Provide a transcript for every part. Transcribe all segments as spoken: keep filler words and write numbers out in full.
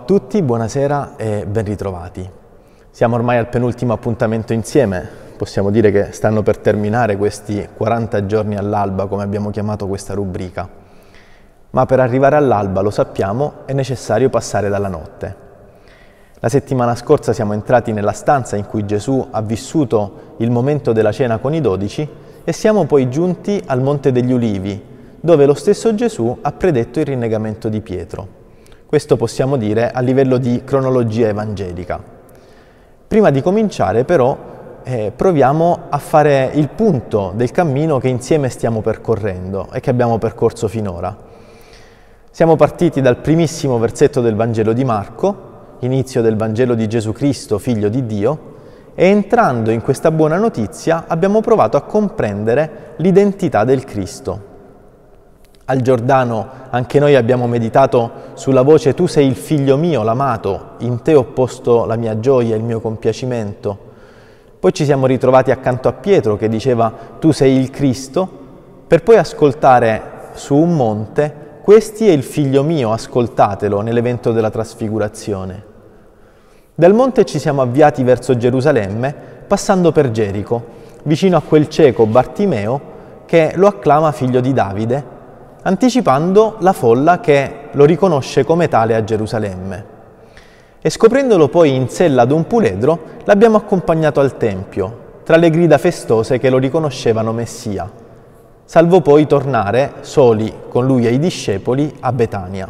tutti, buonasera e ben ritrovati. Siamo ormai al penultimo appuntamento insieme, possiamo dire che stanno per terminare questi quaranta giorni all'alba, come abbiamo chiamato questa rubrica. Ma per arrivare all'alba, lo sappiamo, è necessario passare dalla notte. La settimana scorsa siamo entrati nella stanza in cui Gesù ha vissuto il momento della cena con i dodici e siamo poi giunti al Monte degli Ulivi, dove lo stesso Gesù ha predetto il rinnegamento di Pietro. Questo possiamo dire a livello di cronologia evangelica. Prima di cominciare però eh, proviamo a fare il punto del cammino che insieme stiamo percorrendo e che abbiamo percorso finora. Siamo partiti dal primissimo versetto del Vangelo di Marco, inizio del Vangelo di Gesù Cristo, Figlio di Dio, e entrando in questa buona notizia abbiamo provato a comprendere l'identità del Cristo. Al Giordano anche noi abbiamo meditato sulla voce «Tu sei il figlio mio, l'amato, in te ho posto la mia gioia e il mio compiacimento». Poi ci siamo ritrovati accanto a Pietro che diceva «Tu sei il Cristo», per poi ascoltare su un monte «Questi è il figlio mio, ascoltatelo» nell'evento della trasfigurazione. Dal monte ci siamo avviati verso Gerusalemme, passando per Gerico, vicino a quel cieco Bartimeo che lo acclama figlio di Davide, anticipando la folla che lo riconosce come tale a Gerusalemme. E scoprendolo poi in sella ad un puledro, l'abbiamo accompagnato al Tempio, tra le grida festose che lo riconoscevano Messia, salvo poi tornare, soli con lui e i discepoli, a Betania.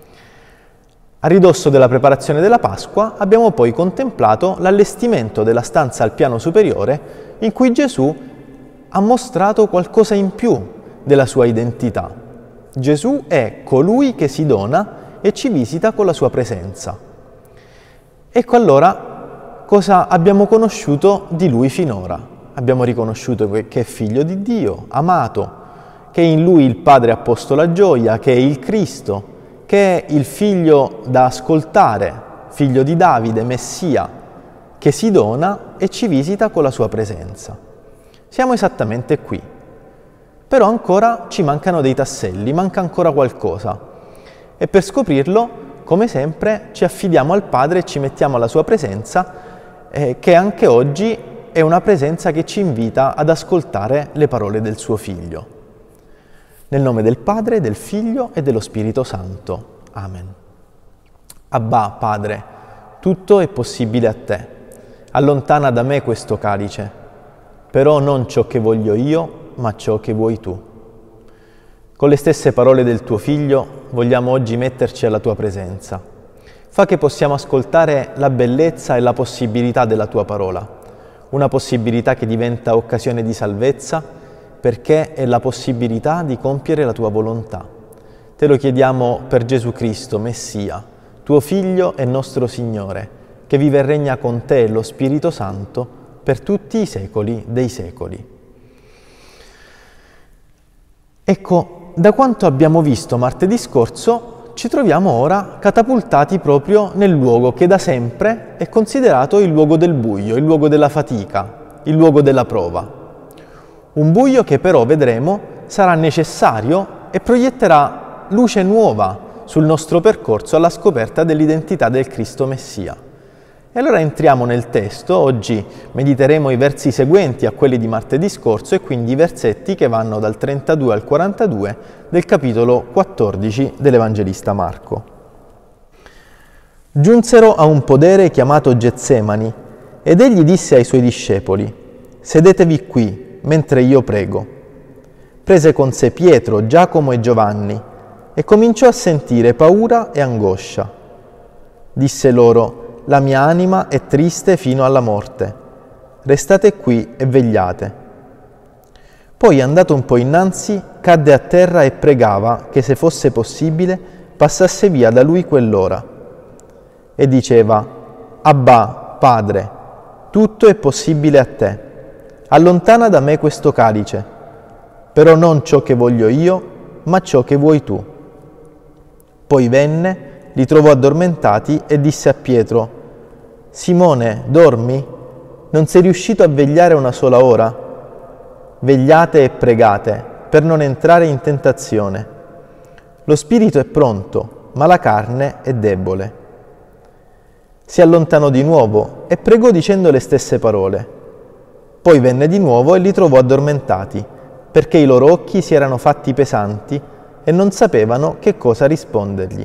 A ridosso della preparazione della Pasqua abbiamo poi contemplato l'allestimento della stanza al piano superiore in cui Gesù ha mostrato qualcosa in più della sua identità. Gesù è colui che si dona e ci visita con la sua presenza. Ecco allora cosa abbiamo conosciuto di lui finora. Abbiamo riconosciuto che è figlio di Dio, amato, che in lui il Padre ha posto la gioia, che è il Cristo, che è il figlio da ascoltare, figlio di Davide, Messia, che si dona e ci visita con la sua presenza. Siamo esattamente qui. Però ancora ci mancano dei tasselli, manca ancora qualcosa. E per scoprirlo, come sempre, ci affidiamo al Padre e ci mettiamo alla sua presenza, eh, che anche oggi è una presenza che ci invita ad ascoltare le parole del suo Figlio. Nel nome del Padre, del Figlio e dello Spirito Santo. Amen. Abbà, Padre, tutto è possibile a te. Allontana da me questo calice, però non ciò che voglio io, ma ciò che vuoi tu. Con le stesse parole del tuo Figlio vogliamo oggi metterci alla tua presenza. Fa che possiamo ascoltare la bellezza e la possibilità della tua parola, una possibilità che diventa occasione di salvezza perché è la possibilità di compiere la tua volontà. Te lo chiediamo per Gesù Cristo, Messia, tuo Figlio e nostro Signore, che vive e regna con te e lo Spirito Santo per tutti i secoli dei secoli. Ecco, da quanto abbiamo visto martedì scorso, ci troviamo ora catapultati proprio nel luogo che da sempre è considerato il luogo del buio, il luogo della fatica, il luogo della prova. Un buio che però, vedremo, sarà necessario e proietterà luce nuova sul nostro percorso alla scoperta dell'identità del Cristo Messia. E allora entriamo nel testo. Oggi mediteremo i versi seguenti a quelli di martedì scorso e quindi i versetti che vanno dal trentadue al quarantadue del capitolo quattordici dell'Evangelista Marco. Giunsero a un podere chiamato Getsemani ed egli disse ai suoi discepoli: «Sedetevi qui, mentre io prego». Prese con sé Pietro, Giacomo e Giovanni e cominciò a sentire paura e angoscia. Disse loro: «La mia anima è triste fino alla morte. Restate qui e vegliate». Poi, andato un po' innanzi, cadde a terra e pregava che, se fosse possibile, passasse via da lui quell'ora. E diceva: «Abbà, Padre, tutto è possibile a te. Allontana da me questo calice, però non ciò che voglio io, ma ciò che vuoi tu». Poi venne, li trovò addormentati e disse a Pietro: «Simone, dormi? Non sei riuscito a vegliare una sola ora? Vegliate e pregate per non entrare in tentazione. Lo spirito è pronto, ma la carne è debole». Si allontanò di nuovo e pregò dicendo le stesse parole. Poi venne di nuovo e li trovò addormentati, perché i loro occhi si erano fatti pesanti e non sapevano che cosa rispondergli.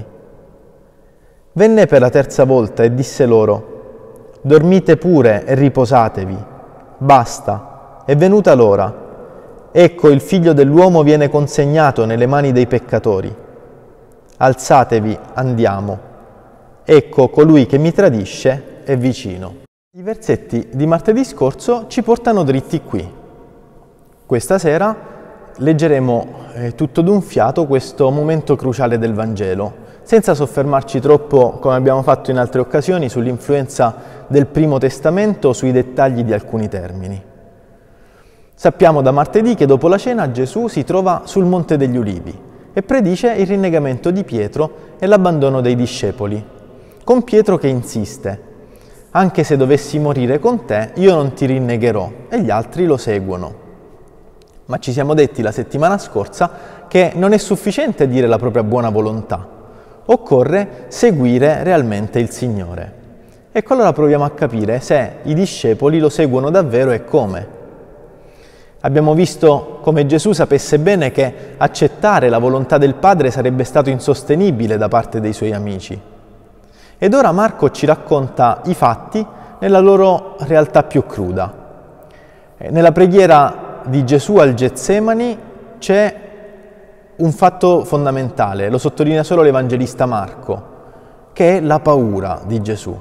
Venne per la terza volta e disse loro: dormite pure e riposatevi. Basta, è venuta l'ora. Ecco, il Figlio dell'uomo viene consegnato nelle mani dei peccatori. Alzatevi, andiamo. Ecco, colui che mi tradisce è vicino. I versetti di martedì scorso ci portano dritti qui. Questa sera leggeremo eh, tutto d'un fiato questo momento cruciale del Vangelo, senza soffermarci troppo, come abbiamo fatto in altre occasioni, sull'influenza del Primo Testamento o sui dettagli di alcuni termini. Sappiamo da martedì che dopo la cena Gesù si trova sul Monte degli Ulivi e predice il rinnegamento di Pietro e l'abbandono dei discepoli, con Pietro che insiste: anche se dovessi morire con te, io non ti rinnegherò, e gli altri lo seguono. Ma ci siamo detti la settimana scorsa che non è sufficiente dire la propria buona volontà, occorre seguire realmente il Signore. Ecco, allora proviamo a capire se i discepoli lo seguono davvero e come. Abbiamo visto come Gesù sapesse bene che accettare la volontà del Padre sarebbe stato insostenibile da parte dei suoi amici. Ed ora Marco ci racconta i fatti nella loro realtà più cruda. Nella preghiera di Gesù al Getsemani c'è un fatto fondamentale, lo sottolinea solo l'Evangelista Marco, che è la paura di Gesù.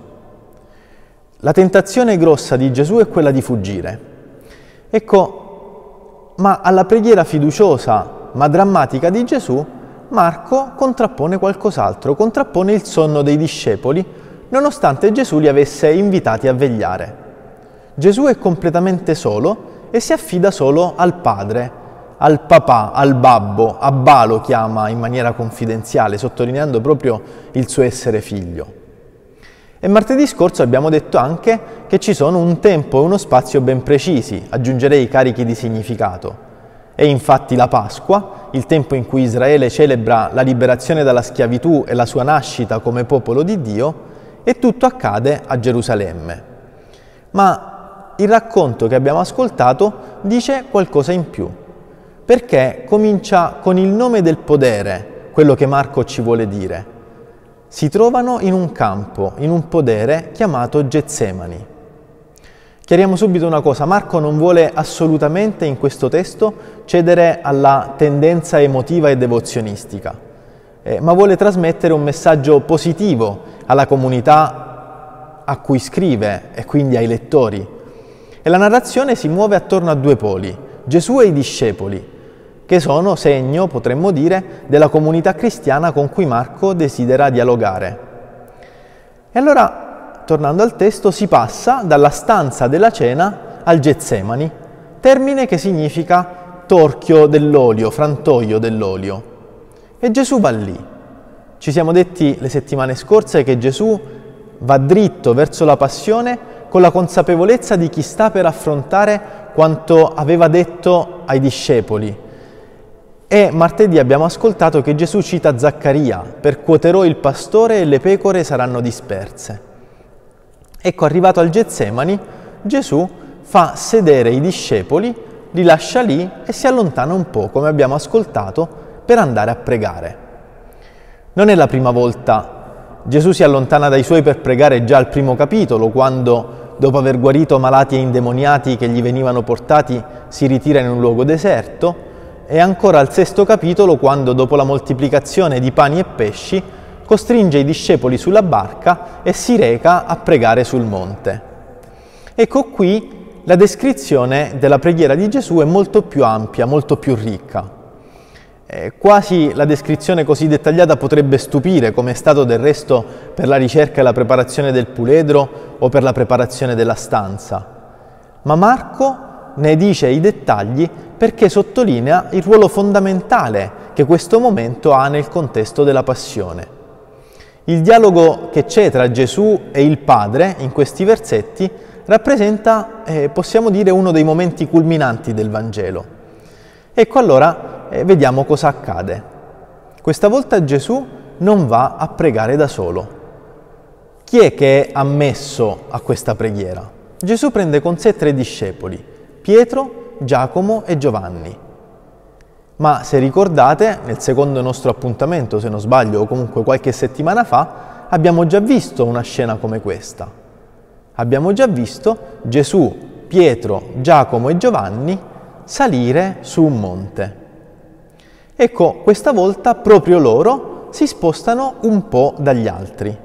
La tentazione grossa di Gesù è quella di fuggire. Ecco, ma alla preghiera fiduciosa ma drammatica di Gesù, Marco contrappone qualcos'altro, contrappone il sonno dei discepoli, nonostante Gesù li avesse invitati a vegliare. Gesù è completamente solo e si affida solo al Padre, al papà, al babbo, Abba lo chiama in maniera confidenziale, sottolineando proprio il suo essere figlio. E martedì scorso abbiamo detto anche che ci sono un tempo e uno spazio ben precisi, aggiungerei carichi di significato. È infatti la Pasqua, il tempo in cui Israele celebra la liberazione dalla schiavitù e la sua nascita come popolo di Dio, e tutto accade a Gerusalemme. Ma il racconto che abbiamo ascoltato dice qualcosa in più, perché comincia con il nome del podere, quello che Marco ci vuole dire. Si trovano in un campo, in un podere chiamato Getsemani. Chiariamo subito una cosa, Marco non vuole assolutamente in questo testo cedere alla tendenza emotiva e devozionistica, eh, ma vuole trasmettere un messaggio positivo alla comunità a cui scrive e quindi ai lettori. E la narrazione si muove attorno a due poli, Gesù e i discepoli, che sono segno, potremmo dire, della comunità cristiana con cui Marco desidera dialogare. E allora, tornando al testo, si passa dalla stanza della cena al Getsemani, termine che significa torchio dell'olio, frantoio dell'olio. E Gesù va lì. Ci siamo detti le settimane scorse che Gesù va dritto verso la passione con la consapevolezza di chi sta per affrontare quanto aveva detto ai discepoli. E martedì abbiamo ascoltato che Gesù cita Zaccaria: percuoterò il pastore e le pecore saranno disperse. Ecco, arrivato al Getsemani, Gesù fa sedere i discepoli, li lascia lì e si allontana un po', come abbiamo ascoltato, per andare a pregare. Non è la prima volta. Gesù si allontana dai suoi per pregare già al primo capitolo, quando, dopo aver guarito malati e indemoniati che gli venivano portati, si ritira in un luogo deserto, e ancora al sesto capitolo, quando, dopo la moltiplicazione di pani e pesci, costringe i discepoli sulla barca e si reca a pregare sul monte. Ecco qui la descrizione della preghiera di Gesù è molto più ampia, molto più ricca. Eh, quasi la descrizione così dettagliata potrebbe stupire, come è stato del resto per la ricerca e la preparazione del puledro o per la preparazione della stanza. Ma Marco ne dice i dettagli perché sottolinea il ruolo fondamentale che questo momento ha nel contesto della passione. Il dialogo che c'è tra Gesù e il Padre in questi versetti rappresenta, eh, possiamo dire, uno dei momenti culminanti del Vangelo. Ecco allora, eh, vediamo cosa accade. Questa volta Gesù non va a pregare da solo. Chi è che è ammesso a questa preghiera? Gesù prende con sé tre discepoli, Pietro, Giacomo e Giovanni. Ma se ricordate, nel secondo nostro appuntamento, se non sbaglio, o comunque qualche settimana fa, abbiamo già visto una scena come questa. Abbiamo già visto Gesù, Pietro, Giacomo e Giovanni salire su un monte. Ecco, questa volta proprio loro si spostano un po' dagli altri.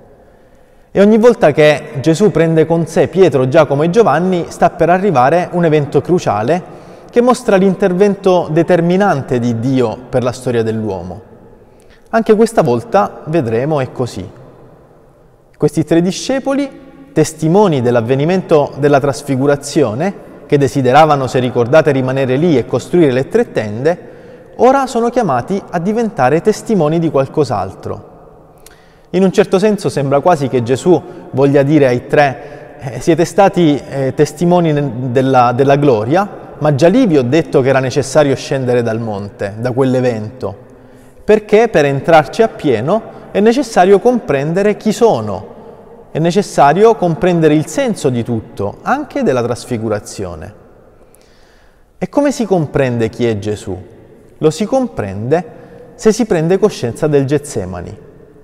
E ogni volta che Gesù prende con sé Pietro, Giacomo e Giovanni sta per arrivare un evento cruciale che mostra l'intervento determinante di Dio per la storia dell'uomo. Anche questa volta vedremo è così. Questi tre discepoli, testimoni dell'avvenimento della trasfigurazione, che desideravano, se ricordate, rimanere lì e costruire le tre tende, ora sono chiamati a diventare testimoni di qualcos'altro. In un certo senso sembra quasi che Gesù voglia dire ai tre: eh, siete stati eh, testimoni della, della gloria, ma già lì vi ho detto che era necessario scendere dal monte, da quell'evento, perché per entrarci appieno è necessario comprendere chi sono, è necessario comprendere il senso di tutto, anche della trasfigurazione. E come si comprende chi è Gesù? Lo si comprende se si prende coscienza del Getsemani.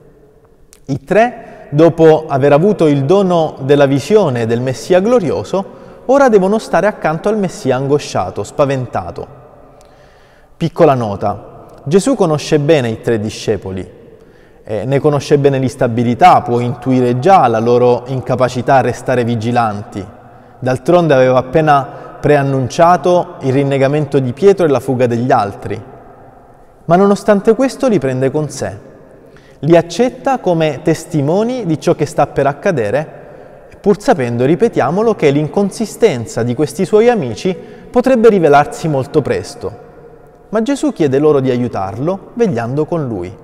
I tre, dopo aver avuto il dono della visione del Messia glorioso, ora devono stare accanto al Messia angosciato, spaventato. Piccola nota: Gesù conosce bene i tre discepoli, eh, ne conosce bene l'instabilità, può intuire già la loro incapacità a restare vigilanti. D'altronde aveva appena preannunciato il rinnegamento di Pietro e la fuga degli altri. Ma nonostante questo li prende con sé. Li accetta come testimoni di ciò che sta per accadere, pur sapendo, ripetiamolo, che l'inconsistenza di questi suoi amici potrebbe rivelarsi molto presto. Ma Gesù chiede loro di aiutarlo, vegliando con lui.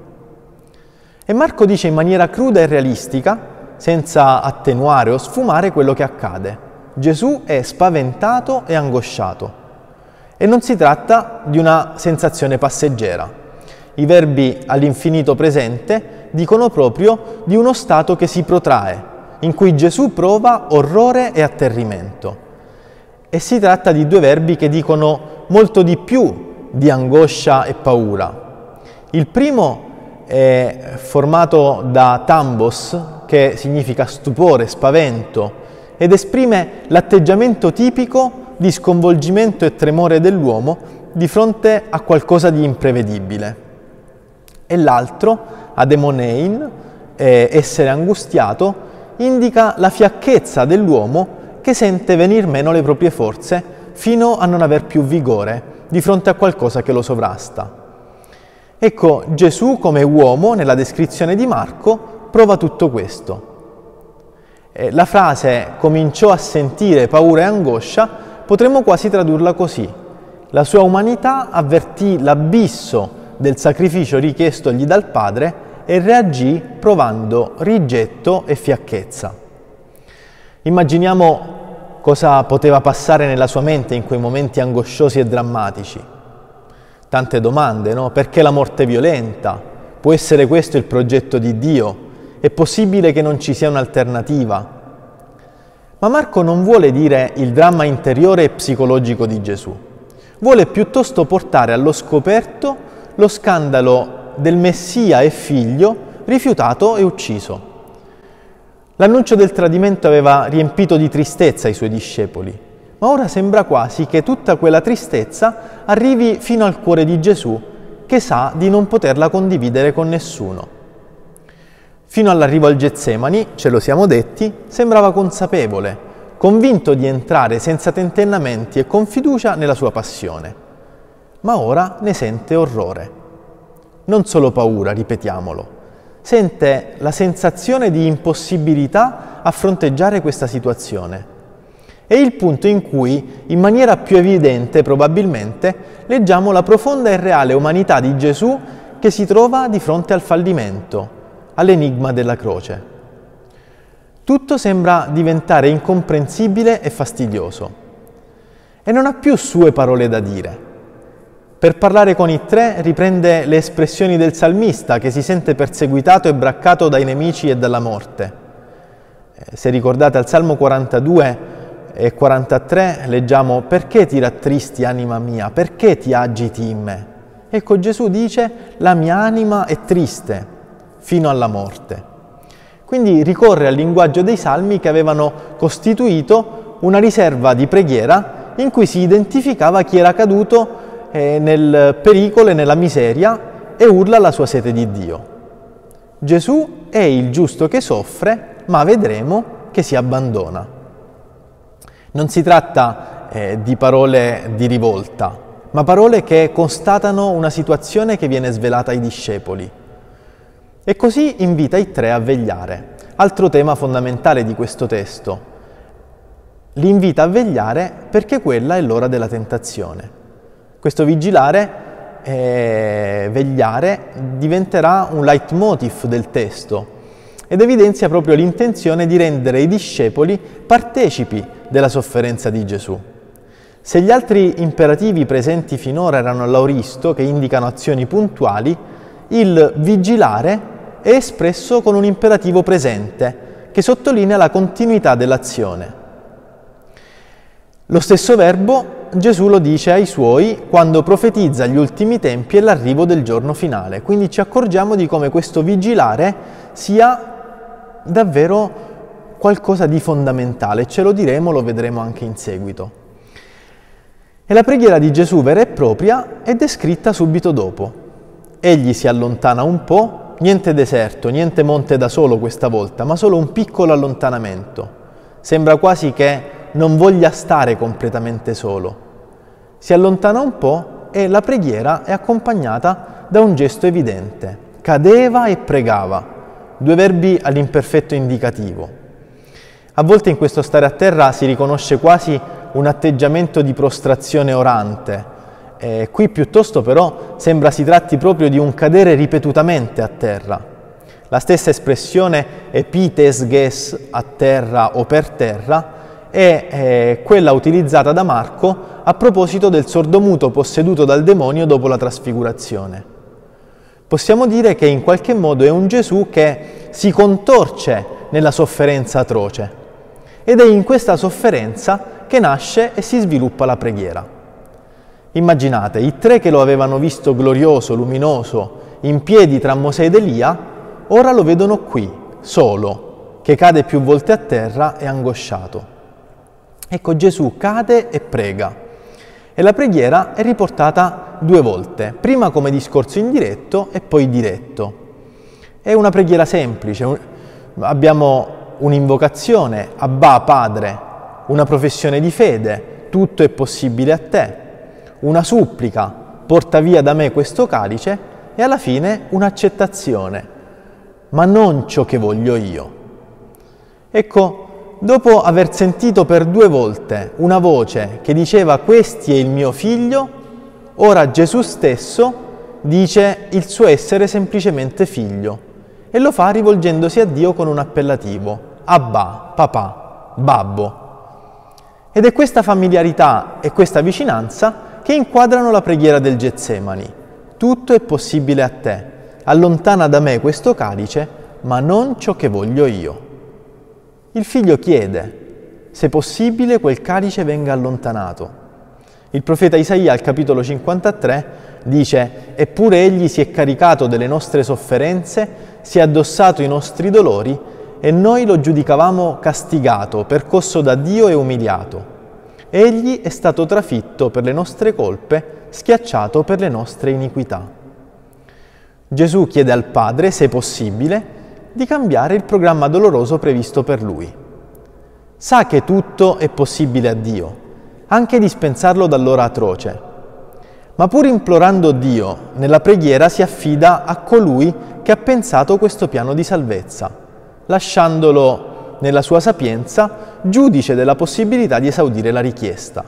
E Marco dice in maniera cruda e realistica, senza attenuare o sfumare, quello che accade. Gesù è spaventato e angosciato. E non si tratta di una sensazione passeggera. I verbi all'infinito presente dicono proprio di uno stato che si protrae, in cui Gesù prova orrore e atterrimento. E si tratta di due verbi che dicono molto di più di angoscia e paura. Il primo è formato da thambos, che significa stupore, spavento, ed esprime l'atteggiamento tipico di sconvolgimento e tremore dell'uomo di fronte a qualcosa di imprevedibile. E l'altro, ademonein, eh, essere angustiato, indica la fiacchezza dell'uomo che sente venir meno le proprie forze fino a non aver più vigore di fronte a qualcosa che lo sovrasta. Ecco, Gesù come uomo, nella descrizione di Marco, prova tutto questo. Eh, la frase «cominciò a sentire paura e angoscia» potremmo quasi tradurla così: la sua umanità avvertì l'abisso del sacrificio richiestogli dal Padre e reagì provando rigetto e fiacchezza. Immaginiamo cosa poteva passare nella sua mente in quei momenti angosciosi e drammatici. Tante domande, no? Perché la morte violenta? Può essere questo il progetto di Dio? È possibile che non ci sia un'alternativa? Ma Marco non vuole dire il dramma interiore e psicologico di Gesù. Vuole piuttosto portare allo scoperto lo scandalo del Messia e figlio rifiutato e ucciso. L'annuncio del tradimento aveva riempito di tristezza i suoi discepoli, ma ora sembra quasi che tutta quella tristezza arrivi fino al cuore di Gesù, che sa di non poterla condividere con nessuno. Fino all'arrivo al Getsemani, ce lo siamo detti, sembrava consapevole, convinto di entrare senza tentennamenti e con fiducia nella sua passione. Ma ora ne sente orrore. Non solo paura, ripetiamolo, sente la sensazione di impossibilità a fronteggiare questa situazione. È il punto in cui, in maniera più evidente probabilmente, leggiamo la profonda e reale umanità di Gesù che si trova di fronte al fallimento, all'enigma della croce. Tutto sembra diventare incomprensibile e fastidioso. E non ha più sue parole da dire. Per parlare con i tre riprende le espressioni del salmista che si sente perseguitato e braccato dai nemici e dalla morte. Se ricordate al Salmo quarantadue e quarantatré leggiamo: perché ti rattristi, anima mia? Perché ti agiti in me? Ecco, Gesù dice: la mia anima è triste fino alla morte. Quindi ricorre al linguaggio dei Salmi che avevano costituito una riserva di preghiera in cui si identificava chi era caduto eh, nel pericolo e nella miseria e urla la sua sete di Dio. Gesù è il giusto che soffre, ma vedremo che si abbandona. Non si tratta eh, di parole di rivolta, ma parole che constatano una situazione che viene svelata ai discepoli. E così invita i tre a vegliare. Altro tema fondamentale di questo testo. Li invita a vegliare perché quella è l'ora della tentazione. Questo vigilare, eh, vegliare, diventerà un leitmotiv del testo ed evidenzia proprio l'intenzione di rendere i discepoli partecipi della sofferenza di Gesù. Se gli altri imperativi presenti finora erano all'auristo, che indicano azioni puntuali, il vigilare è espresso con un imperativo presente, che sottolinea la continuità dell'azione. Lo stesso verbo Gesù lo dice ai Suoi quando profetizza gli ultimi tempi e l'arrivo del giorno finale. Quindi ci accorgiamo di come questo vigilare sia davvero qualcosa di fondamentale. Ce lo diremo, lo vedremo anche in seguito. E la preghiera di Gesù vera e propria è descritta subito dopo. Egli si allontana un po', niente deserto, niente monte da solo questa volta, ma solo un piccolo allontanamento. Sembra quasi che non voglia stare completamente solo. Si allontana un po' e la preghiera è accompagnata da un gesto evidente. Cadeva e pregava, due verbi all'imperfetto indicativo. A volte in questo stare a terra si riconosce quasi un atteggiamento di prostrazione orante. Eh, qui piuttosto però sembra si tratti proprio di un cadere ripetutamente a terra. La stessa espressione epites ges, a terra o per terra, è eh, quella utilizzata da Marco a proposito del sordomuto posseduto dal demonio dopo la trasfigurazione. Possiamo dire che in qualche modo è un Gesù che si contorce nella sofferenza atroce ed è in questa sofferenza che nasce e si sviluppa la preghiera. Immaginate, i tre che lo avevano visto glorioso, luminoso, in piedi tra Mosè ed Elia, ora lo vedono qui, solo, che cade più volte a terra e angosciato. Ecco, Gesù cade e prega. E la preghiera è riportata due volte, prima come discorso indiretto e poi diretto. È una preghiera semplice, abbiamo un'invocazione, Abba Padre, una professione di fede, tutto è possibile a te, una supplica, porta via da me questo calice, e alla fine un'accettazione, ma non ciò che voglio io. Ecco, dopo aver sentito per due volte una voce che diceva «Questi è il mio figlio», ora Gesù stesso dice il suo essere semplicemente figlio e lo fa rivolgendosi a Dio con un appellativo, Abba, papà, babbo. Ed è questa familiarità e questa vicinanza che inquadrano la preghiera del Getsemani. Tutto è possibile a te, allontana da me questo calice, ma non ciò che voglio io. Il figlio chiede, se possibile quel calice venga allontanato. Il profeta Isaia al capitolo cinquantatré dice, eppure egli si è caricato delle nostre sofferenze, si è addossato i nostri dolori e noi lo giudicavamo castigato, percosso da Dio e umiliato. Egli è stato trafitto per le nostre colpe, schiacciato per le nostre iniquità. Gesù chiede al Padre, se possibile, di cambiare il programma doloroso previsto per lui. Sa che tutto è possibile a Dio, anche dispensarlo dall'ora atroce. Ma pur implorando Dio, nella preghiera si affida a colui che ha pensato questo piano di salvezza, lasciandolo nella sua sapienza giudice della possibilità di esaudire la richiesta.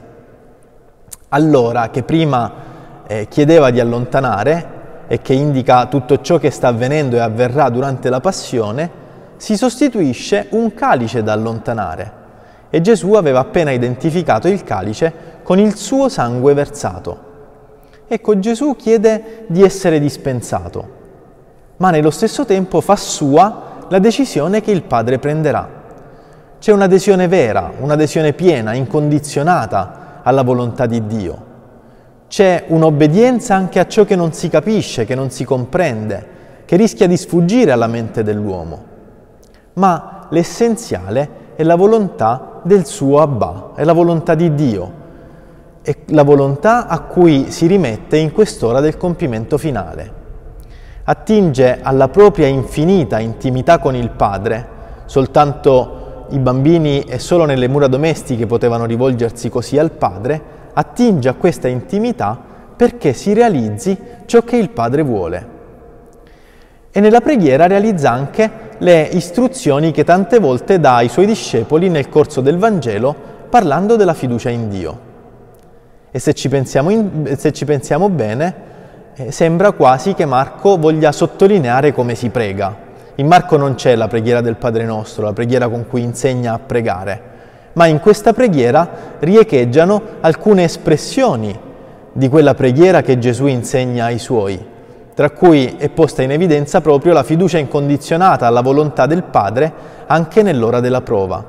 Allora, che prima eh, chiedeva di allontanare, e che indica tutto ciò che sta avvenendo e avverrà durante la passione, si sostituisce un calice da allontanare. E Gesù aveva appena identificato il calice con il suo sangue versato. Ecco, Gesù chiede di essere dispensato, ma nello stesso tempo fa sua la decisione che il Padre prenderà. C'è un'adesione vera, un'adesione piena, incondizionata alla volontà di Dio. C'è un'obbedienza anche a ciò che non si capisce, che non si comprende, che rischia di sfuggire alla mente dell'uomo. Ma l'essenziale è la volontà del suo Abba, è la volontà di Dio, è la volontà a cui si rimette in quest'ora del compimento finale. Attinge alla propria infinita intimità con il Padre, soltanto i bambini e solo nelle mura domestiche potevano rivolgersi così al Padre, attinge a questa intimità perché si realizzi ciò che il Padre vuole. E nella preghiera realizza anche le istruzioni che tante volte dà ai suoi discepoli nel corso del Vangelo, parlando della fiducia in Dio. E se ci pensiamo, in, se ci pensiamo bene, eh, sembra quasi che Marco voglia sottolineare come si prega. In Marco non c'è la preghiera del Padre Nostro, la preghiera con cui insegna a pregare, ma in questa preghiera riecheggiano alcune espressioni di quella preghiera che Gesù insegna ai Suoi, tra cui è posta in evidenza proprio la fiducia incondizionata alla volontà del Padre anche nell'ora della prova.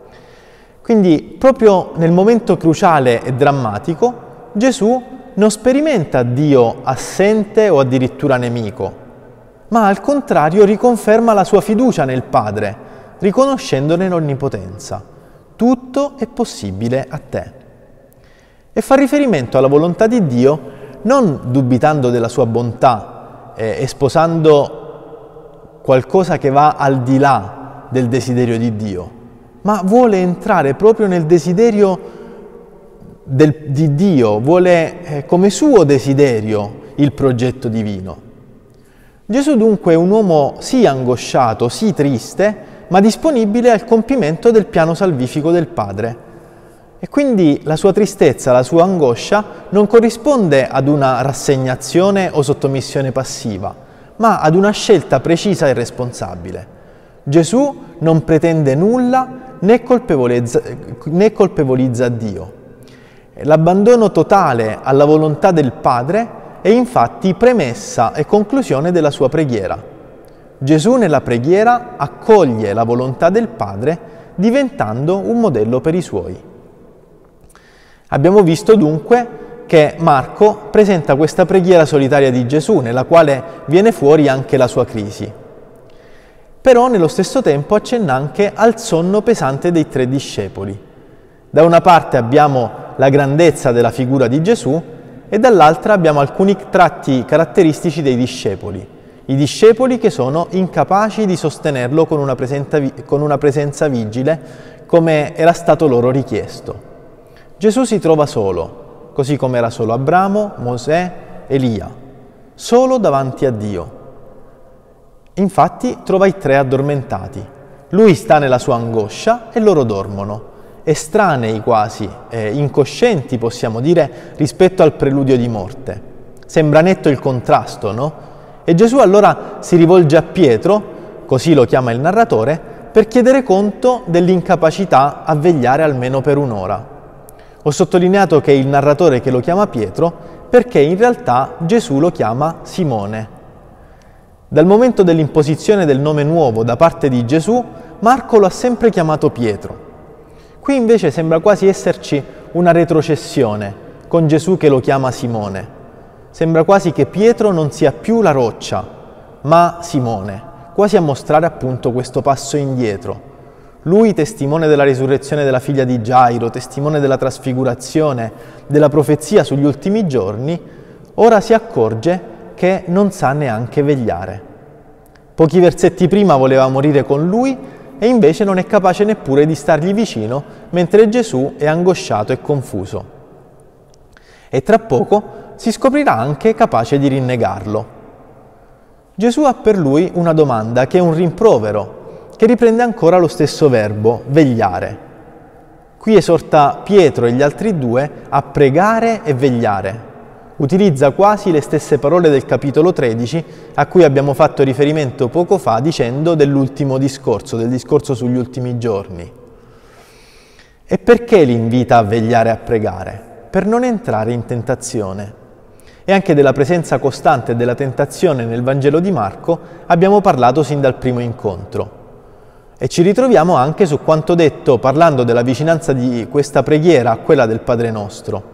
Quindi proprio nel momento cruciale e drammatico Gesù non sperimenta Dio assente o addirittura nemico, ma al contrario riconferma la sua fiducia nel Padre, riconoscendone l'onnipotenza. Tutto è possibile a te. E fa riferimento alla volontà di Dio non dubitando della sua bontà eh, e sposando qualcosa che va al di là del desiderio di Dio, ma vuole entrare proprio nel desiderio del, di Dio, vuole eh, come suo desiderio il progetto divino. Gesù dunque è un uomo sì angosciato, sì triste, ma disponibile al compimento del piano salvifico del Padre. E quindi la sua tristezza, la sua angoscia non corrisponde ad una rassegnazione o sottomissione passiva, ma ad una scelta precisa e responsabile. Gesù non pretende nulla né colpevolizza, né colpevolizza Dio. L'abbandono totale alla volontà del Padre è infatti premessa e conclusione della sua preghiera. Gesù nella preghiera accoglie la volontà del Padre diventando un modello per i Suoi. Abbiamo visto dunque che Marco presenta questa preghiera solitaria di Gesù, nella quale viene fuori anche la sua crisi. Però nello stesso tempo accenna anche al sonno pesante dei tre discepoli. Da una parte abbiamo la grandezza della figura di Gesù e dall'altra abbiamo alcuni tratti caratteristici dei discepoli. I discepoli che sono incapaci di sostenerlo con una, con una presenza vigile come era stato loro richiesto. Gesù si trova solo, così come era solo Abramo, Mosè, Elia, solo davanti a Dio. Infatti trova i tre addormentati. Lui sta nella sua angoscia e loro dormono, estranei quasi, eh, incoscienti possiamo dire, rispetto al preludio di morte. Sembra netto il contrasto, no? E Gesù allora si rivolge a Pietro, così lo chiama il narratore, per chiedere conto dell'incapacità a vegliare almeno per un'ora. Ho sottolineato che è il narratore che lo chiama Pietro perché in realtà Gesù lo chiama Simone. Dal momento dell'imposizione del nome nuovo da parte di Gesù, Marco lo ha sempre chiamato Pietro. Qui invece sembra quasi esserci una retrocessione, con Gesù che lo chiama Simone. Sembra quasi che Pietro non sia più la roccia, ma Simone, quasi a mostrare appunto questo passo indietro. Lui, testimone della risurrezione della figlia di Gairo, testimone della trasfigurazione, della profezia sugli ultimi giorni, ora si accorge che non sa neanche vegliare. Pochi versetti prima voleva morire con lui e invece non è capace neppure di stargli vicino mentre Gesù è angosciato e confuso. E tra poco si scoprirà anche capace di rinnegarlo. Gesù ha per lui una domanda che è un rimprovero, che riprende ancora lo stesso verbo, vegliare. Qui esorta Pietro e gli altri due a pregare e vegliare. Utilizza quasi le stesse parole del capitolo tredici a cui abbiamo fatto riferimento poco fa dicendo dell'ultimo discorso, del discorso sugli ultimi giorni. E perché li invita a vegliare e a pregare? Per non entrare in tentazione. E anche della presenza costante della tentazione nel Vangelo di Marco abbiamo parlato sin dal primo incontro. E ci ritroviamo anche su quanto detto parlando della vicinanza di questa preghiera a quella del Padre Nostro.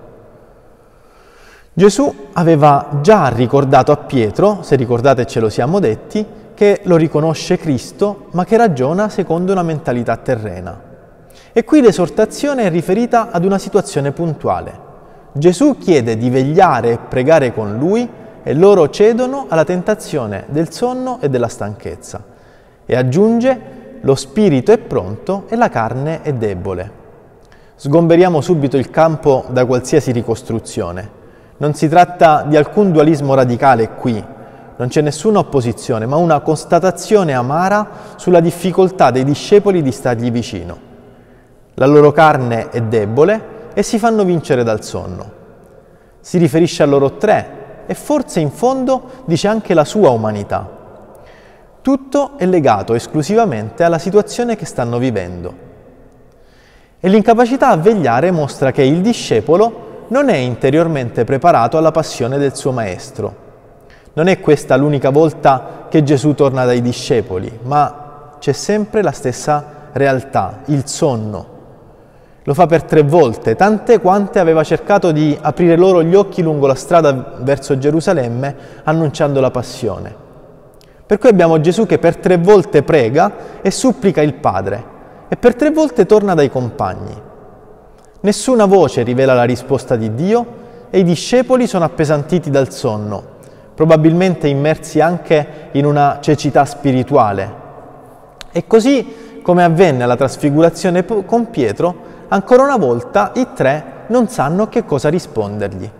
Gesù aveva già ricordato a Pietro, se ricordate ce lo siamo detti, che lo riconosce Cristo, ma che ragiona secondo una mentalità terrena. E qui l'esortazione è riferita ad una situazione puntuale. Gesù chiede di vegliare e pregare con lui e loro cedono alla tentazione del sonno e della stanchezza. E aggiunge: lo spirito è pronto e la carne è debole. Sgomberiamo subito il campo da qualsiasi ricostruzione. Non si tratta di alcun dualismo radicale qui, non c'è nessuna opposizione, ma una constatazione amara sulla difficoltà dei discepoli di stargli vicino. La loro carne è debole e si fanno vincere dal sonno. Si riferisce a loro tre e forse in fondo dice anche la sua umanità. Tutto è legato esclusivamente alla situazione che stanno vivendo. E l'incapacità a vegliare mostra che il discepolo non è interiormente preparato alla passione del suo maestro. Non è questa l'unica volta che Gesù torna dai discepoli, ma c'è sempre la stessa realtà, il sonno. Lo fa per tre volte, tante quante aveva cercato di aprire loro gli occhi lungo la strada verso Gerusalemme, annunciando la passione. Per cui abbiamo Gesù che per tre volte prega e supplica il Padre, e per tre volte torna dai compagni. Nessuna voce rivela la risposta di Dio e i discepoli sono appesantiti dal sonno, probabilmente immersi anche in una cecità spirituale. E così, come avvenne alla trasfigurazione con Pietro, ancora una volta i tre non sanno che cosa rispondergli.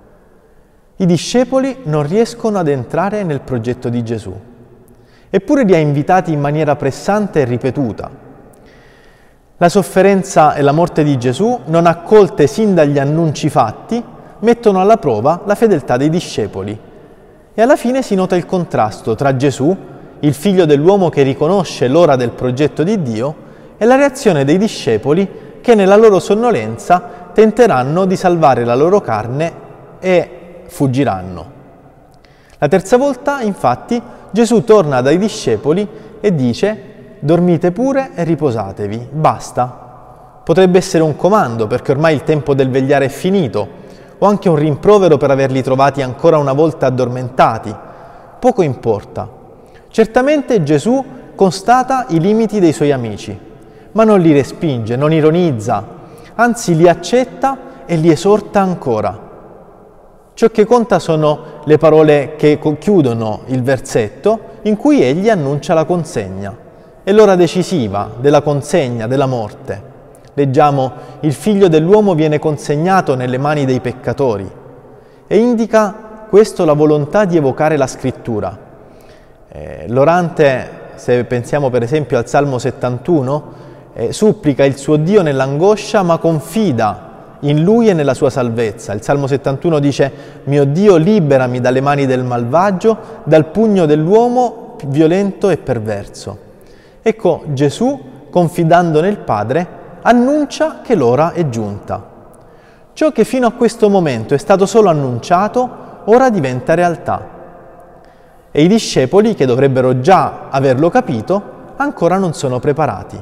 I discepoli non riescono ad entrare nel progetto di Gesù, eppure li ha invitati in maniera pressante e ripetuta. La sofferenza e la morte di Gesù, non accolte sin dagli annunci fatti, mettono alla prova la fedeltà dei discepoli. E alla fine si nota il contrasto tra Gesù, il figlio dell'uomo che riconosce l'ora del progetto di Dio, e la reazione dei discepoli che nella loro sonnolenza tenteranno di salvare la loro carne e fuggiranno. La terza volta, infatti, Gesù torna dai discepoli e dice: dormite pure e riposatevi, basta. Potrebbe essere un comando, perché ormai il tempo del vegliare è finito, o anche un rimprovero per averli trovati ancora una volta addormentati. Poco importa. Certamente Gesù constata i limiti dei suoi amici, ma non li respinge, non ironizza, anzi li accetta e li esorta ancora. Ciò che conta sono le parole che chiudono il versetto in cui egli annuncia la consegna. È l'ora decisiva della consegna, della morte. Leggiamo: il figlio dell'uomo viene consegnato nelle mani dei peccatori, e indica questo la volontà di evocare la scrittura. Eh, l'orante, se pensiamo per esempio al Salmo settantuno, eh, supplica il suo Dio nell'angoscia, ma confida in Lui e nella sua salvezza. Il Salmo settantuno dice: mio Dio, liberami dalle mani del malvagio, dal pugno dell'uomo violento e perverso. Ecco, Gesù, confidando nel Padre, annuncia che l'ora è giunta. Ciò che fino a questo momento è stato solo annunciato, ora diventa realtà. E i discepoli, che dovrebbero già averlo capito, ancora non sono preparati.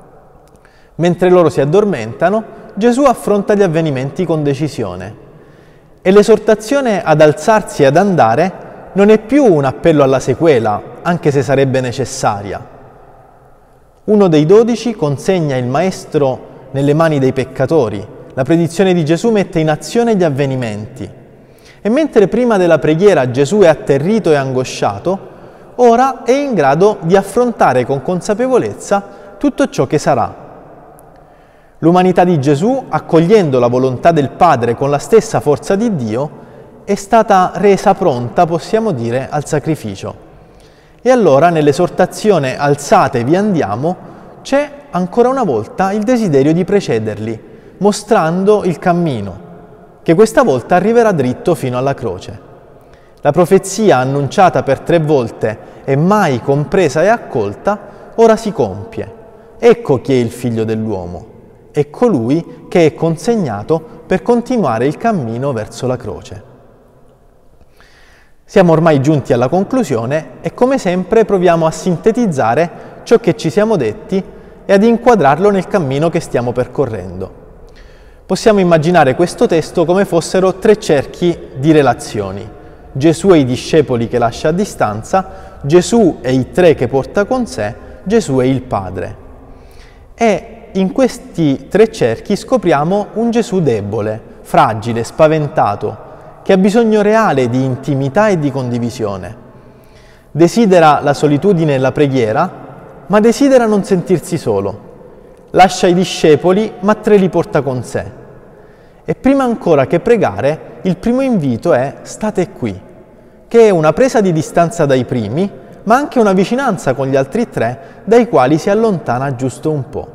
Mentre loro si addormentano, Gesù affronta gli avvenimenti con decisione. E l'esortazione ad alzarsi e ad andare non è più un appello alla sequela, anche se sarebbe necessaria. Uno dei dodici consegna il Maestro nelle mani dei peccatori. La predizione di Gesù mette in azione gli avvenimenti. E mentre prima della preghiera Gesù è atterrito e angosciato, ora è in grado di affrontare con consapevolezza tutto ciò che sarà. L'umanità di Gesù, accogliendo la volontà del Padre con la stessa forza di Dio, è stata resa pronta, possiamo dire, al sacrificio. E allora nell'esortazione alzatevi andiamo c'è ancora una volta il desiderio di precederli, mostrando il cammino, che questa volta arriverà dritto fino alla croce. La profezia annunciata per tre volte e mai compresa e accolta, ora si compie. Ecco chi è il figlio dell'uomo, è colui che è consegnato per continuare il cammino verso la croce. Siamo ormai giunti alla conclusione e come sempre proviamo a sintetizzare ciò che ci siamo detti e ad inquadrarlo nel cammino che stiamo percorrendo. Possiamo immaginare questo testo come fossero tre cerchi di relazioni. Gesù e i discepoli che lascia a distanza, Gesù e i tre che porta con sé, Gesù e il Padre. E in questi tre cerchi scopriamo un Gesù debole, fragile, spaventato, che ha bisogno reale di intimità e di condivisione. Desidera la solitudine e la preghiera, ma desidera non sentirsi solo. Lascia i discepoli, ma tre li porta con sé. E prima ancora che pregare, il primo invito è «state qui», che è una presa di distanza dai primi, ma anche una vicinanza con gli altri tre, dai quali si allontana giusto un po'.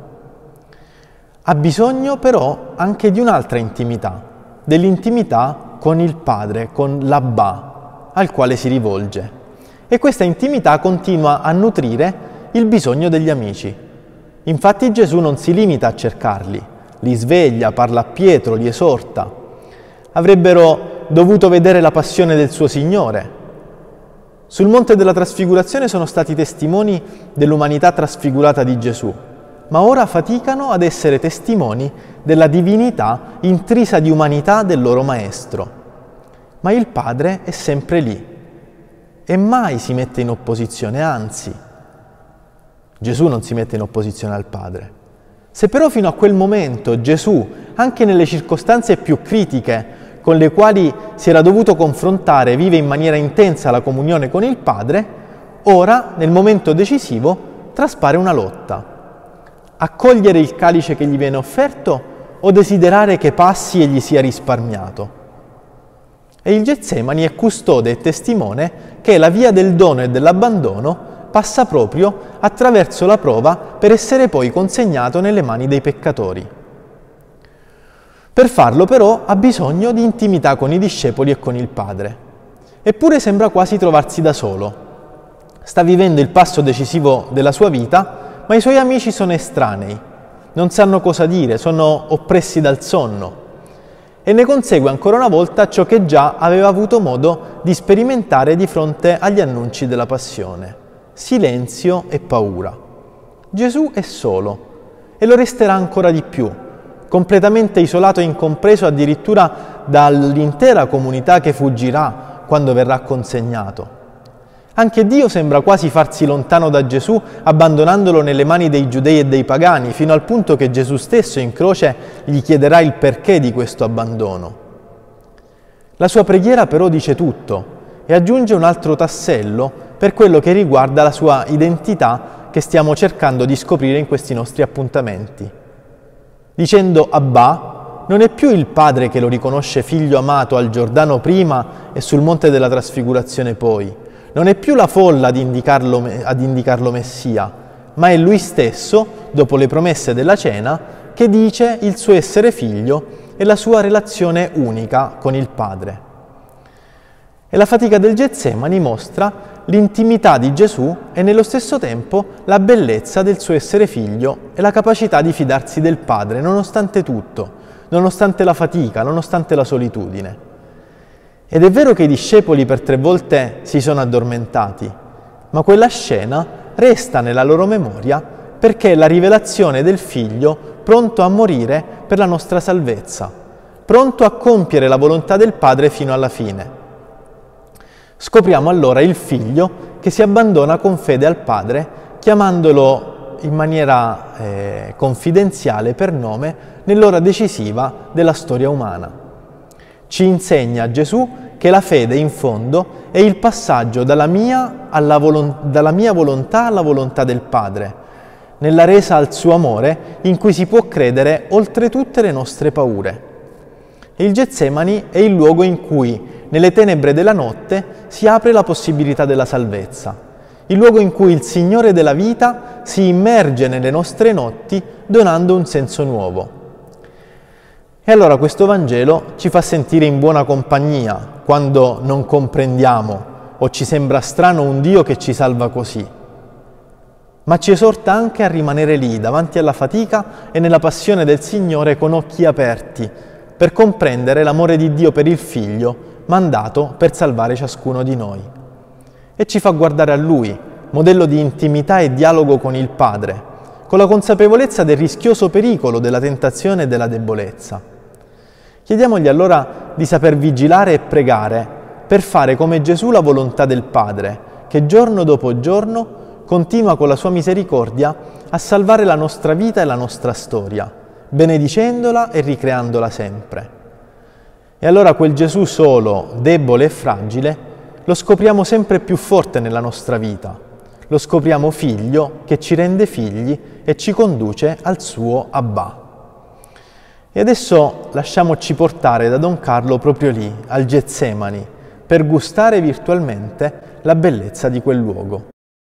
Ha bisogno però anche di un'altra intimità, dell'intimità con il Padre, con l'Abba, al quale si rivolge. E questa intimità continua a nutrire il bisogno degli amici. Infatti Gesù non si limita a cercarli, li sveglia, parla a Pietro, li esorta. Avrebbero dovuto vedere la passione del suo Signore. Sul Monte della Trasfigurazione sono stati testimoni dell'umanità trasfigurata di Gesù, ma ora faticano ad essere testimoni della divinità intrisa di umanità del loro Maestro. Ma il Padre è sempre lì e mai si mette in opposizione, anzi, Gesù non si mette in opposizione al Padre. Se però fino a quel momento Gesù, anche nelle circostanze più critiche con le quali si era dovuto confrontare, vive in maniera intensa la comunione con il Padre, ora, nel momento decisivo, traspare una lotta. Accogliere il calice che gli viene offerto o desiderare che passi e gli sia risparmiato? E il Getsemani è custode e testimone che la via del dono e dell'abbandono passa proprio attraverso la prova per essere poi consegnato nelle mani dei peccatori. Per farlo però ha bisogno di intimità con i discepoli e con il Padre. Eppure sembra quasi trovarsi da solo. Sta vivendo il passo decisivo della sua vita, ma i suoi amici sono estranei, non sanno cosa dire, sono oppressi dal sonno. E ne consegue ancora una volta ciò che già aveva avuto modo di sperimentare di fronte agli annunci della passione: silenzio e paura. Gesù è solo e lo resterà ancora di più, completamente isolato e incompreso addirittura dall'intera comunità che fuggirà quando verrà consegnato. Anche Dio sembra quasi farsi lontano da Gesù, abbandonandolo nelle mani dei giudei e dei pagani, fino al punto che Gesù stesso in croce gli chiederà il perché di questo abbandono. La sua preghiera però dice tutto e aggiunge un altro tassello per quello che riguarda la sua identità che stiamo cercando di scoprire in questi nostri appuntamenti. Dicendo Abba, non è più il Padre che lo riconosce figlio amato al Giordano prima e sul Monte della Trasfigurazione poi. Non è più la folla ad indicarlo, ad indicarlo Messia, ma è Lui stesso, dopo le promesse della cena, che dice il suo essere figlio e la sua relazione unica con il Padre. E la fatica del Getsemani mostra l'intimità di Gesù e nello stesso tempo la bellezza del suo essere figlio e la capacità di fidarsi del Padre, nonostante tutto, nonostante la fatica, nonostante la solitudine. Ed è vero che i discepoli per tre volte si sono addormentati, ma quella scena resta nella loro memoria perché è la rivelazione del Figlio pronto a morire per la nostra salvezza, pronto a compiere la volontà del Padre fino alla fine. Scopriamo allora il Figlio che si abbandona con fede al Padre, chiamandolo in maniera eh, confidenziale per nome nell'ora decisiva della storia umana. Ci insegna Gesù che la fede, in fondo, è il passaggio dalla mia, alla volon- dalla mia volontà alla volontà del Padre, nella resa al suo amore in cui si può credere oltre tutte le nostre paure. E il Getsemani è il luogo in cui, nelle tenebre della notte, si apre la possibilità della salvezza, il luogo in cui il Signore della vita si immerge nelle nostre notti donando un senso nuovo. E allora questo Vangelo ci fa sentire in buona compagnia quando non comprendiamo o ci sembra strano un Dio che ci salva così, ma ci esorta anche a rimanere lì davanti alla fatica e nella passione del Signore con occhi aperti per comprendere l'amore di Dio per il Figlio mandato per salvare ciascuno di noi. E ci fa guardare a Lui, modello di intimità e dialogo con il Padre, con la consapevolezza del rischioso pericolo della tentazione e della debolezza. Chiediamogli allora di saper vigilare e pregare per fare come Gesù la volontà del Padre, che giorno dopo giorno continua con la sua misericordia a salvare la nostra vita e la nostra storia, benedicendola e ricreandola sempre. E allora quel Gesù solo, debole e fragile, lo scopriamo sempre più forte nella nostra vita. Lo scopriamo figlio che ci rende figli e ci conduce al suo Abbà. E adesso lasciamoci portare da Don Carlo proprio lì, al Getsemani, per gustare virtualmente la bellezza di quel luogo.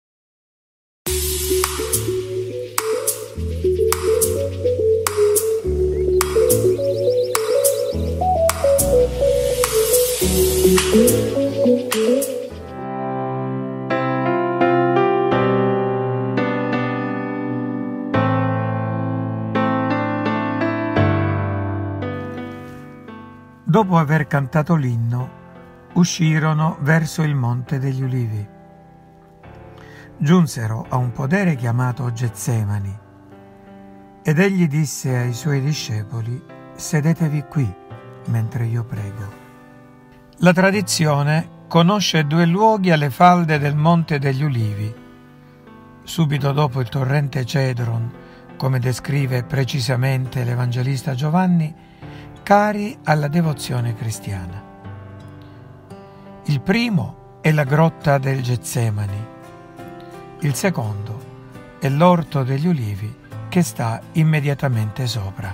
Dopo aver cantato l'inno, uscirono verso il Monte degli Ulivi. Giunsero a un podere chiamato Getsemani, ed egli disse ai suoi discepoli: «Sedetevi qui, mentre io prego». La tradizione conosce due luoghi alle falde del Monte degli Ulivi, subito dopo il torrente Cedron, come descrive precisamente l'Evangelista Giovanni, cari alla devozione cristiana. Il primo è la grotta del Getsemani, il secondo è l'orto degli ulivi che sta immediatamente sopra.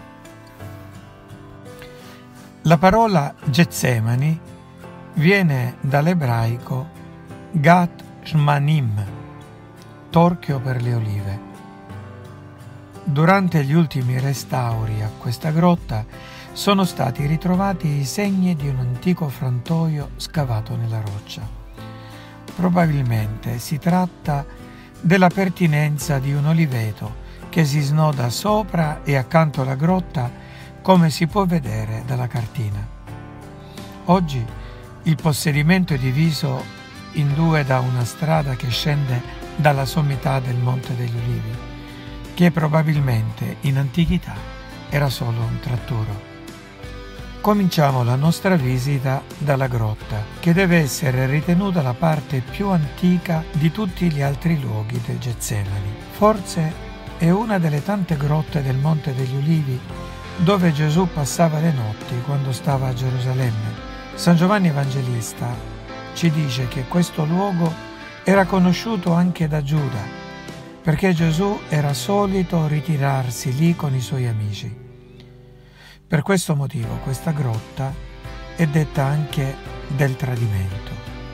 La parola Getsemani viene dall'ebraico Gat Shmanim, torchio per le olive. Durante gli ultimi restauri a questa grotta sono stati ritrovati i segni di un antico frantoio scavato nella roccia. Probabilmente si tratta della pertinenza di un oliveto che si snoda sopra e accanto alla grotta, come si può vedere dalla cartina. Oggi il possedimento è diviso in due da una strada che scende dalla sommità del Monte degli Ulivi, che probabilmente in antichità era solo un tratturo. Cominciamo la nostra visita dalla grotta, che deve essere ritenuta la parte più antica di tutti gli altri luoghi del Getsemani. Forse è una delle tante grotte del Monte degli Ulivi dove Gesù passava le notti quando stava a Gerusalemme. San Giovanni Evangelista ci dice che questo luogo era conosciuto anche da Giuda, perché Gesù era solito ritirarsi lì con i suoi amici. Per questo motivo questa grotta è detta anche del tradimento.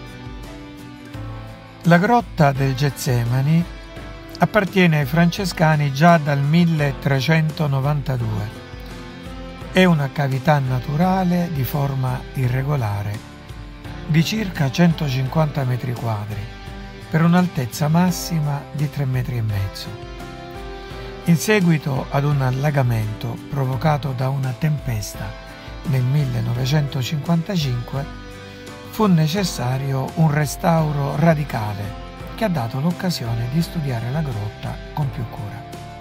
La grotta del Getsemani appartiene ai francescani già dal milletrecentonovantadue. È una cavità naturale di forma irregolare, di circa centocinquanta metri quadri, per un'altezza massima di tre metri e mezzo. In seguito ad un allagamento provocato da una tempesta nel millenovecentocinquantacinque, fu necessario un restauro radicale che ha dato l'occasione di studiare la grotta con più cura.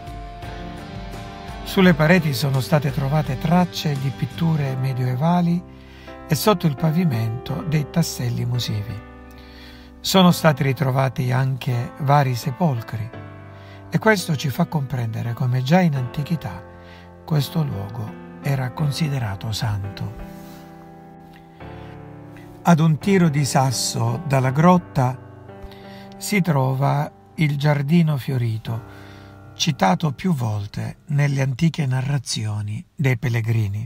Sulle pareti sono state trovate tracce di pitture medioevali e sotto il pavimento dei tasselli musivi. Sono stati ritrovati anche vari sepolcri, e questo ci fa comprendere come già in antichità questo luogo era considerato santo. Ad un tiro di sasso dalla grotta si trova il giardino fiorito, citato più volte nelle antiche narrazioni dei pellegrini.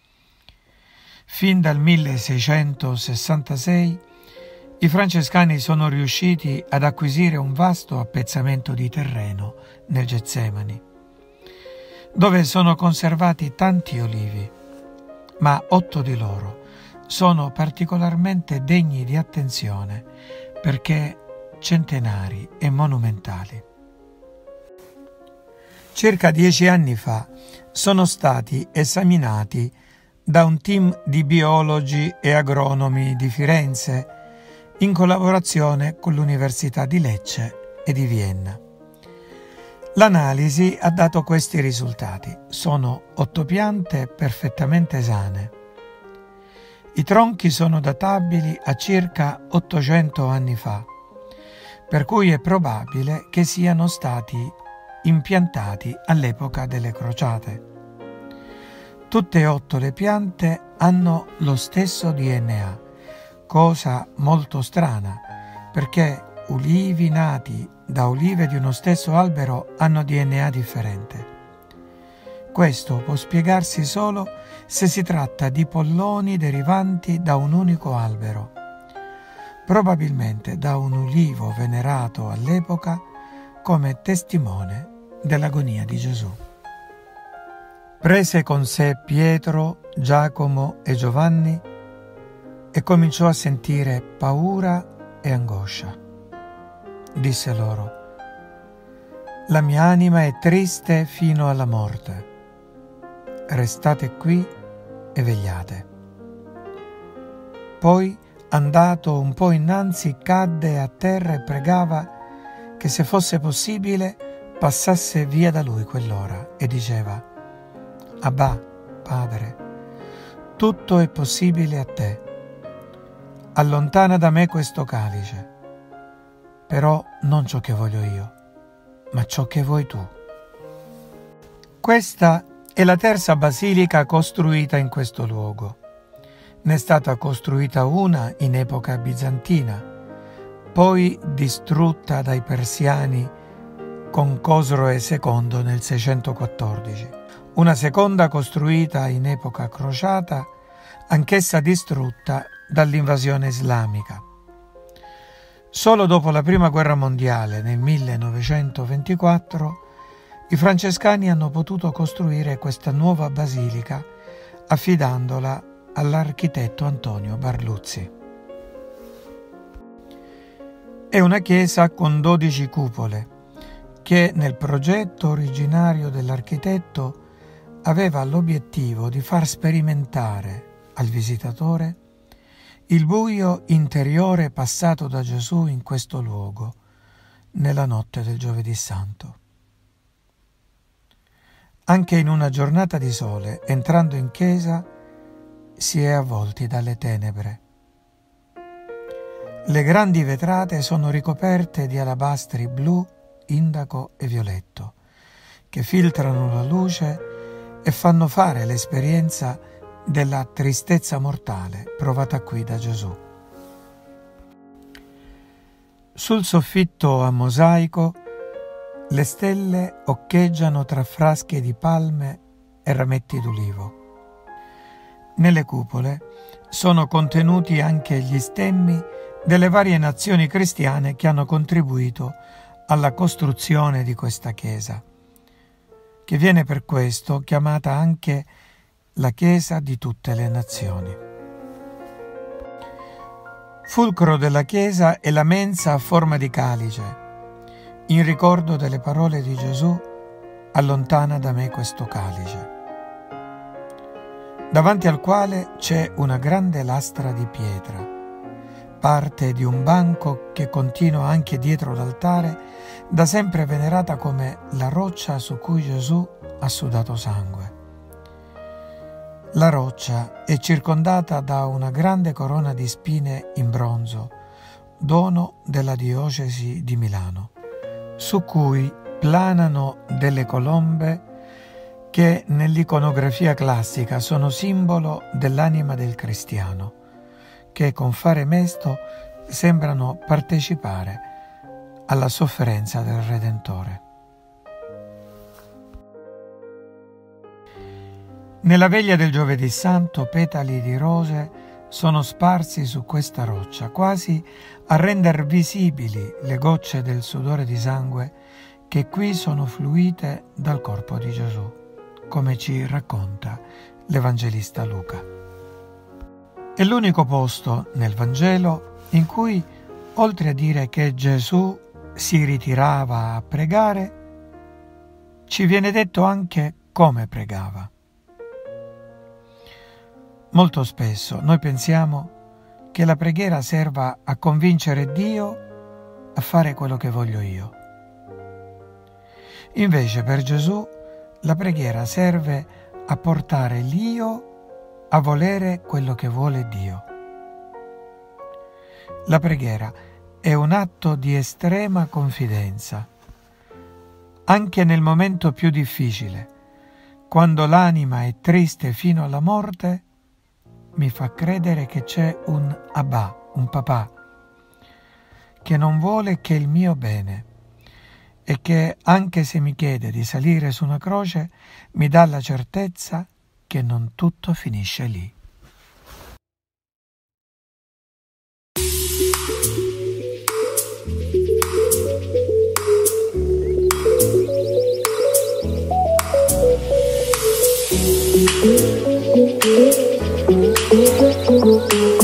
Fin dal milleseicentosessantasei i francescani sono riusciti ad acquisire un vasto appezzamento di terreno nel Getsemani, dove sono conservati tanti olivi, ma otto di loro sono particolarmente degni di attenzione perché centenari e monumentali. Circa dieci anni fa sono stati esaminati da un team di biologi e agronomi di Firenze in collaborazione con l'Università di Lecce e di Vienna. L'analisi ha dato questi risultati. Sono otto piante perfettamente sane. I tronchi sono databili a circa ottocento anni fa, per cui è probabile che siano stati impiantati all'epoca delle crociate. Tutte e otto le piante hanno lo stesso D N A, cosa molto strana, perché ulivi nati da olive di uno stesso albero hanno D N A differente. Questo può spiegarsi solo se si tratta di polloni derivanti da un unico albero, probabilmente da un ulivo venerato all'epoca come testimone dell'agonia di Gesù. Prese con sé Pietro, Giacomo e Giovanni e cominciò a sentire paura e angoscia. Disse loro: «La mia anima è triste fino alla morte. Restate qui e vegliate». Poi, andato un po' innanzi, cadde a terra e pregava che, se fosse possibile, passasse via da lui quell'ora, e diceva: «Abba, Padre, tutto è possibile a te. Allontana da me questo calice, però non ciò che voglio io, ma ciò che vuoi tu». Questa è la terza basilica costruita in questo luogo. Ne è stata costruita una in epoca bizantina, poi distrutta dai persiani con Cosroe secondo nel seicentoquattordici. Una seconda costruita in epoca crociata, anch'essa distrutta dall'invasione islamica. Solo dopo la Prima Guerra Mondiale, nel millenovecentoventiquattro, i francescani hanno potuto costruire questa nuova basilica affidandola all'architetto Antonio Barluzzi. È una chiesa con dodici cupole che, nel progetto originario dell'architetto, aveva l'obiettivo di far sperimentare al visitatore il buio interiore passato da Gesù in questo luogo nella notte del Giovedì Santo. Anche in una giornata di sole, entrando in chiesa, si è avvolti dalle tenebre. Le grandi vetrate sono ricoperte di alabastri blu, indaco e violetto, che filtrano la luce e fanno fare l'esperienza della tristezza mortale provata qui da Gesù. Sul soffitto a mosaico le stelle occheggiano tra frasche di palme e rametti d'ulivo. Nelle cupole sono contenuti anche gli stemmi delle varie nazioni cristiane che hanno contribuito alla costruzione di questa chiesa, che viene per questo chiamata anche la Chiesa di tutte le nazioni. Fulcro della chiesa è la mensa a forma di calice, in ricordo delle parole di Gesù: «Allontana da me questo calice», davanti al quale c'è una grande lastra di pietra, parte di un banco che continua anche dietro l'altare, da sempre venerata come la roccia su cui Gesù ha sudato sangue. La roccia è circondata da una grande corona di spine in bronzo, dono della diocesi di Milano, su cui planano delle colombe che nell'iconografia classica sono simbolo dell'anima del cristiano, che con fare mesto sembrano partecipare alla sofferenza del Redentore. Nella veglia del Giovedì Santo petali di rose sono sparsi su questa roccia, quasi a render visibili le gocce del sudore di sangue che qui sono fluite dal corpo di Gesù, come ci racconta l'Evangelista Luca. È l'unico posto nel Vangelo in cui, oltre a dire che Gesù si ritirava a pregare, ci viene detto anche come pregava. Molto spesso noi pensiamo che la preghiera serva a convincere Dio a fare quello che voglio io. Invece per Gesù la preghiera serve a portare l'io a volere quello che vuole Dio. La preghiera è un atto di estrema confidenza. Anche nel momento più difficile, quando l'anima è triste fino alla morte, mi fa credere che c'è un Abba, un papà, che non vuole che il mio bene e che, anche se mi chiede di salire su una croce, mi dà la certezza che non tutto finisce lì. Thank you.